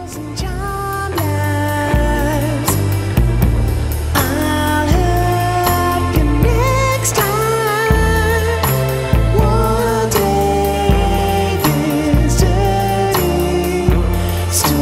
and charmed lives. I'll help you next time. One day this dirty story